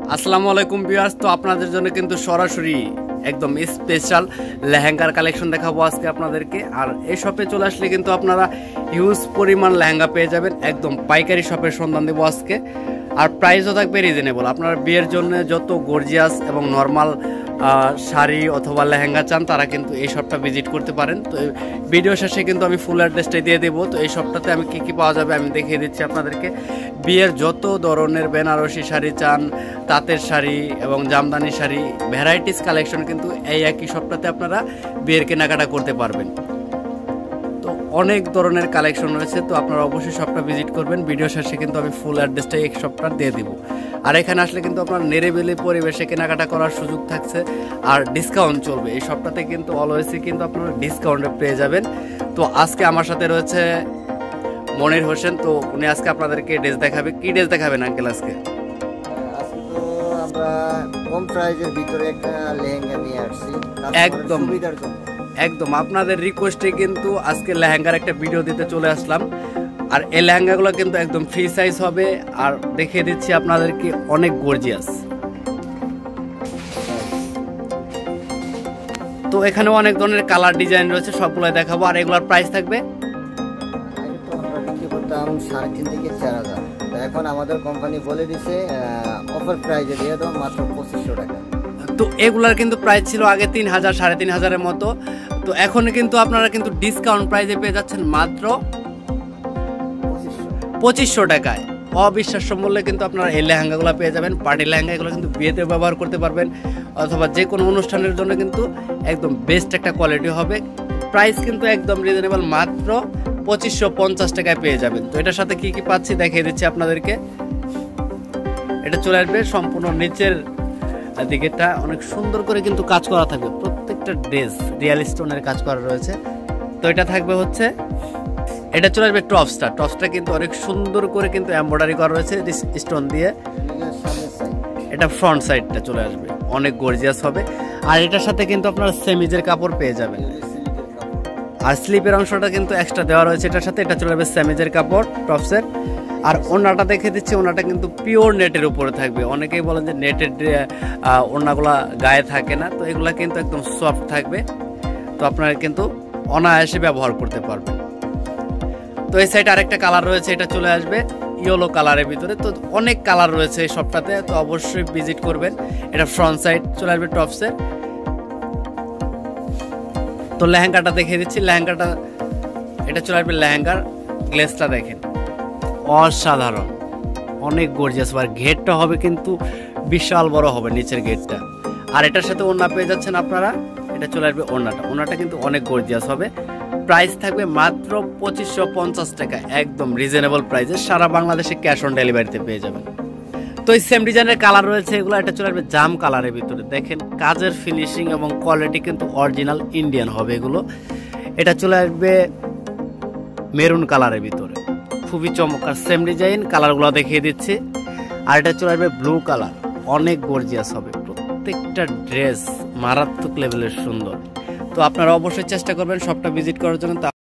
আসসালামু আলাইকুম ভিউয়ার্স। তো আপনাদের জন্য কিন্তু সরাসরি একদম স্পেশাল লেহেঙ্গার কালেকশন দেখাবো আজকে আপনাদেরকে। আর এই শপে চলে আসলে কিন্তু আপনারা হিউজ পরিমাণ লেহেঙ্গা পেয়ে যাবেন। একদম পাইকারি শপের সন্ধান দেবো আজকে। আর প্রাইসও থাকবে রিজনেবল। আপনারা বিয়ের জন্য যত গর্জিয়াস এবং নর্মাল শাড়ি অথবা লেহেঙ্গা চান তারা কিন্তু এই শপটা ভিজিট করতে পারেন। তো ভিডিও শেষে কিন্তু আমি ফুল অ্যাড্রেসটাই দিয়ে দেবো। তো এই শপটাতে আমি কী কী পাওয়া যাবে আমি দেখিয়ে দিচ্ছি আপনাদেরকে। বিয়ের যত ধরনের বেনারসি শাড়ি চান, তাঁতের শাড়ি এবং জামদানি শাড়ি ভ্যারাইটিস কালেকশন কিন্তু এই একই শপটাতে আপনারা বিয়ের কেনাকাটা করতে পারবেন। তো অনেক ধরনের কালেকশন রয়েছে, তো আপনারা অবশ্যই শপটা ভিজিট করবেন। ভিডিও শেষে কিন্তু আমি ফুল অ্যাড্রেসটা এই শপটা দিয়ে দিব। আর এখানে আসলে কিন্তু আপনার নিরিবিলি পরিবেশে কেনাকাটা করার সুযোগ থাকছে আর ডিসকাউন্ট চলবে। এই শপটাতে কিন্তু অলওয়েজই কিন্তু আপনারা ডিসকাউন্টে পেয়ে যাবেন। তো আজকে আমার সাথে রয়েছে মনির হোসেন। তো উনি আজকে আপনাদেরকে ড্রেস দেখাবে। কি ড্রেস দেখাবেন আঙ্কেল আজকে? আজকে তো আমরা কম প্রাইজের ভিতরে একটা লেহেঙ্গা নিয়ে আসছি একদম সুবিধার জন্য। একদম আপনাদের রিকোয়েস্টে কিন্তু আজকে লেহেঙ্গার একটা ভিডিও দিতে চলে আসলাম। আর এই লেহেঙ্গাগুলো কিন্তু একদম ফ্রি সাইজ হবে। আর দেখিয়ে দিচ্ছি আপনাদেরকে অনেক গর্জিয়াস। তো এখানে অনেক ধরনের কালার ডিজাইন রয়েছে, সবগুলো দেখাবো। আর এগুলোর প্রাইস থাকবে আগে তো আমরা বিক্রি করতাম 3.5 থেকে 4,000। তো এখন আমাদের কোম্পানি বলে দিছে অফার প্রাইজে দিয়ে দাও মাত্র 2500 টাকা। তো এগুলার কিন্তু প্রাইস ছিল আগে 3,000 3,500-এর মতো। তো এখন কিন্তু আপনারা কিন্তু ডিসকাউন্ট প্রাইজে পেয়ে যাচ্ছেন মাত্র 2500 টাকায়। অবিশ্বাস্য মূল্যে কিন্তু আপনারা এই লেহেঙ্গাগুলো পেয়ে যাবেন। পার্টি লেহেঙ্গা এগুলো কিন্তু বিয়েতে ব্যবহার করতে পারবেন অথবা যে কোনো অনুষ্ঠানের জন্য কিন্তু একদম বেস্ট একটা কোয়ালিটি হবে। প্রাইস কিন্তু একদম রিজনেবল, মাত্র 2550 টাকায় পেয়ে যাবেন। তো এটার সাথে কি কি পাচ্ছি দেখিয়ে দিচ্ছি আপনাদেরকে। এটা চলে আসবে সম্পূর্ণ নিচের দিকেটা অনেক সুন্দর করে কিন্তু কাজ করা থাকবে। প্রত্যেকটা ড্রেস রিয়েল স্টোনের কাজ করা রয়েছে। তো এটা থাকবে হচ্ছে, এটা চলে আসবে টপসটা। টপসটা কিন্তু অনেক সুন্দর করে কিন্তু এমব্রয়ডারি করা রয়েছে স্টোন দিয়ে। এটা ফ্রন্ট সাইডটা চলে আসবে, অনেক গর্জিয়াস হবে। আর এটার সাথে কিন্তু আপনারা সেমিজের কাপড় পেয়ে যাবেন। আর স্লিপের অংশটা কিন্তু এক্সট্রা দেওয়া রয়েছে এটার সাথে। এটা চলে আসবে সেমিজের কাপড় টপসের। আর ওড়নাটা দেখে দিচ্ছি, ওড়নাটা কিন্তু পিওর নেটের উপরে থাকবে। অনেকেই বলেন যে নেটের ওড়নাগুলা গায়ে থাকে না, তো এগুলা কিন্তু একদম সফট থাকবে। তো আপনারা কিন্তু অনায়াসে ব্যবহার করতে পারবেন। তো এই সাইডে আরেকটা কালার রয়েছে, এটা চলে আসবে ইয়েলো কালারের ভিতরে। তো অনেক কালার রয়েছে এই শপটাতে, তো অবশ্যই ভিজিট করবেন। এটা ফ্রন্ট সাইড চলে আসবে টপসের। তো লেহেঙ্গাটা দেখিয়ে দিচ্ছি। লেহেঙ্গাটা এটা চলে আসবে লেহেঙ্গার গ্লেসটা দেখেন, অসাধারণ, অনেক গর্জিয়াস। আর ঘেরটা হবে কিন্তু বিশাল বড় হবে নিচের ঘেরটা। আর এটার সাথে ওড়না পেয়ে যাচ্ছেন আপনারা। এটা চলে আসবে ওড়নাটা কিন্তু অনেক গর্জিয়াস হবে। প্রাইস থাকবে মাত্র 2550 টাকা, একদম রিজনেবল প্রাইসে। সারা বাংলাদেশে ক্যাশ অন ডেলিভারিতে পেয়ে যাবেন। তো এই সেম ডিজাইনের কালার রয়েছে এগুলো। এটা চলে আসবে জাম কালারের ভিতরে। দেখেন কাজের ফিনিশিং এবং কোয়ালিটি কিন্তু অরিজিনাল ইন্ডিয়ান হবে এগুলো। এটা চলে আসবে মেরুন কালারের ভিতরে, খুবই চমৎকার। সেম ডিজাইন, কালারগুলো দেখিয়ে দিচ্ছি। আর এটা চলে আসবে ব্লু কালার, অনেক গর্জিয়াস হবে। প্রত্যেকটা ড্রেস মারাত্মক লেভেলের সুন্দর। তো আপনারা অবশ্যই চেষ্টা করবেন শপটা ভিজিট করার জন্য।